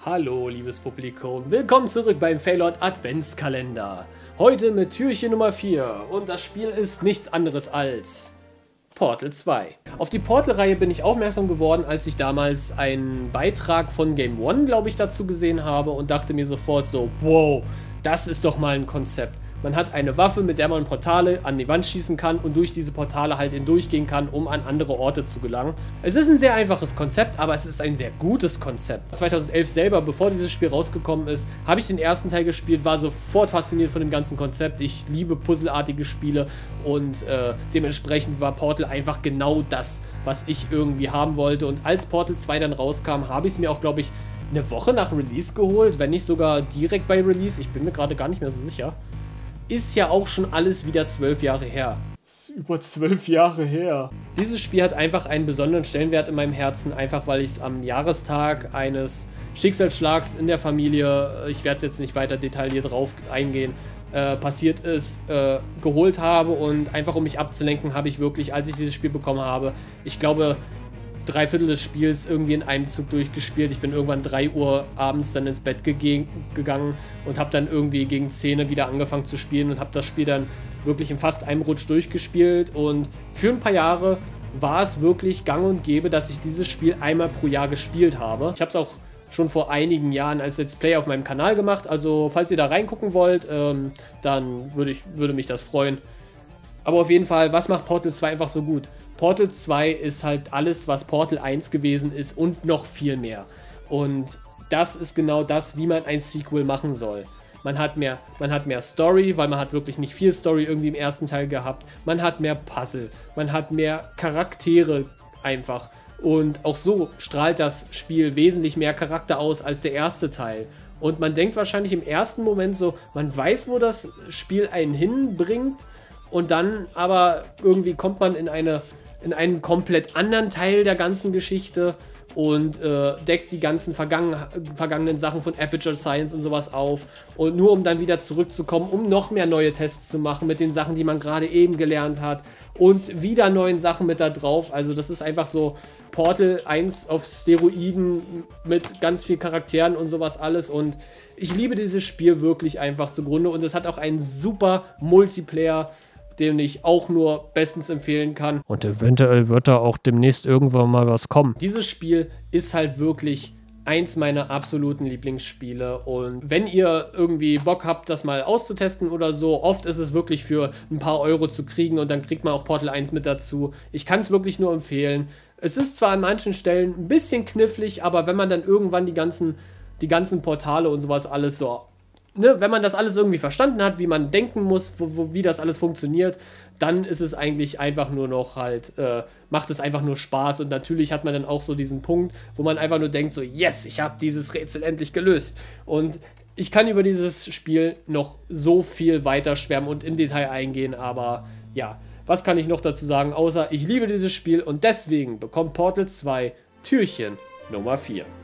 Hallo liebes Publikum, willkommen zurück beim Failord Adventskalender. Heute mit Türchen Nummer 4 und das Spiel ist nichts anderes als Portal 2. Auf die Portal-Reihe bin ich aufmerksam geworden, als ich damals einen Beitrag von Game One, glaube ich, dazu gesehen habe und dachte mir sofort so, wow, das ist doch mal ein Konzept. Man hat eine Waffe, mit der man Portale an die Wand schießen kann und durch diese Portale halt hindurchgehen kann, um an andere Orte zu gelangen. Es ist ein sehr einfaches Konzept, aber es ist ein sehr gutes Konzept. 2011 selber, bevor dieses Spiel rausgekommen ist, habe ich den ersten Teil gespielt, war sofort fasziniert von dem ganzen Konzept. Ich liebe puzzelartige Spiele und dementsprechend war Portal einfach genau das, was ich irgendwie haben wollte. Und als Portal 2 dann rauskam, habe ich es mir auch, glaube ich, eine Woche nach Release geholt, wenn nicht sogar direkt bei Release. Ich bin mir gerade gar nicht mehr so sicher. Ist ja auch schon alles wieder 12 Jahre her. Das ist über 12 Jahre her. Dieses Spiel hat einfach einen besonderen Stellenwert in meinem Herzen, einfach weil ich es am Jahrestag eines Schicksalsschlags in der Familie, ich werde es jetzt nicht weiter detailliert drauf eingehen, passiert ist, geholt habe und einfach um mich abzulenken, habe ich wirklich, als ich dieses Spiel bekommen habe, ich glaube, 3/4 des Spiels irgendwie in einem Zug durchgespielt. Ich bin irgendwann 3 Uhr abends dann ins Bett gegangen und habe dann irgendwie gegen 10 wieder angefangen zu spielen und habe das Spiel dann wirklich in fast einem Rutsch durchgespielt. Und für ein paar Jahre war es wirklich gang und gäbe, dass ich dieses Spiel einmal pro Jahr gespielt habe. Ich habe es auch schon vor einigen Jahren als Let's Play auf meinem Kanal gemacht. Also falls ihr da reingucken wollt, dann würde mich das freuen. Aber auf jeden Fall, was macht Portal 2 einfach so gut? Portal 2 ist halt alles, was Portal 1 gewesen ist und noch viel mehr. Und das ist genau das, wie man ein Sequel machen soll. Man hat mehr Story, weil man hat wirklich nicht viel Story irgendwie im ersten Teil gehabt. Man hat mehr Puzzle, man hat mehr Charaktere einfach. Und auch so strahlt das Spiel wesentlich mehr Charakter aus als der erste Teil. Und man denkt wahrscheinlich im ersten Moment so, man weiß, wo das Spiel einen hinbringt. Und dann aber irgendwie kommt man in einen komplett anderen Teil der ganzen Geschichte und deckt die ganzen vergangenen Sachen von Aperture Science und sowas auf. Und nur um dann wieder zurückzukommen, um noch mehr neue Tests zu machen mit den Sachen, die man gerade eben gelernt hat. Und wieder neuen Sachen mit da drauf. Also das ist einfach so Portal 1 auf Steroiden mit ganz vielen Charakteren und sowas alles. Und ich liebe dieses Spiel wirklich einfach zugrunde. Und es hat auch einen super Multiplayer, den ich auch nur bestens empfehlen kann. Und eventuell wird da auch demnächst irgendwann mal was kommen. Dieses Spiel ist halt wirklich eins meiner absoluten Lieblingsspiele und wenn ihr irgendwie Bock habt, das mal auszutesten oder so, oft ist es wirklich für ein paar Euro zu kriegen und dann kriegt man auch Portal 1 mit dazu. Ich kann es wirklich nur empfehlen. Es ist zwar an manchen Stellen ein bisschen knifflig, aber wenn man dann irgendwann die ganzen Portale und sowas alles so, ne, wenn man das alles irgendwie verstanden hat, wie man denken muss, wie das alles funktioniert, dann ist es eigentlich einfach nur noch halt, macht es einfach nur Spaß und natürlich hat man dann auch so diesen Punkt, wo man einfach nur denkt so, yes, ich habe dieses Rätsel endlich gelöst und ich kann über dieses Spiel noch so viel weiter schwärmen und im Detail eingehen, aber ja, was kann ich noch dazu sagen, außer ich liebe dieses Spiel und deswegen bekommt Portal 2 Türchen Nummer 4.